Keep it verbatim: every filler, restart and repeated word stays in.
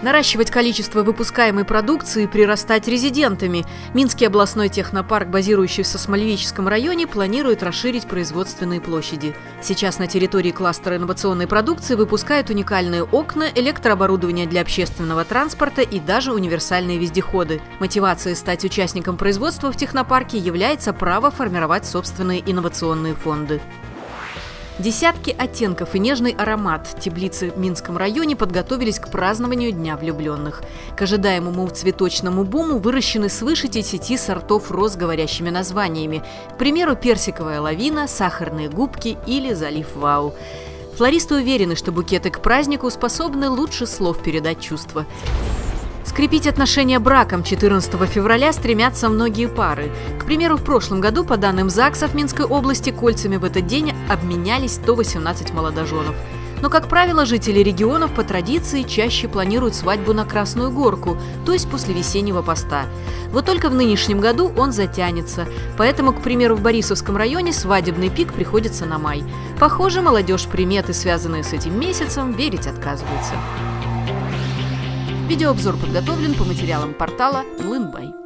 Наращивать количество выпускаемой продукции и прирастать резидентами. Минский областной технопарк, базирующийся в Смолевическом районе, планирует расширить производственные площади. Сейчас на территории кластера инновационной продукции выпускают уникальные окна, электрооборудование для общественного транспорта и даже универсальные вездеходы. Мотивацией стать участником производства в технопарке является право формировать собственные инновационные фонды. Десятки оттенков и нежный аромат теплицы в Минском районе подготовились к празднованию Дня влюбленных. К ожидаемому цветочному буму выращены свыше десяти сортов роз с говорящими названиями. К примеру, персиковая лавина, сахарные губки или залив вау. Флористы уверены, что букеты к празднику способны лучше слов передать чувства. Скрепить отношения браком четырнадцатого февраля стремятся многие пары. К примеру, в прошлом году, по данным ЗАГСов Минской области, кольцами в этот день обменялись сто восемнадцать молодоженов. Но, как правило, жители регионов по традиции чаще планируют свадьбу на Красную Горку, то есть после весеннего поста. Вот только в нынешнем году он затянется. Поэтому, к примеру, в Борисовском районе свадебный пик приходится на май. Похоже, молодежь приметы, связанные с этим месяцем, верить отказывается. Видеообзор подготовлен по материалам портала Млынбай.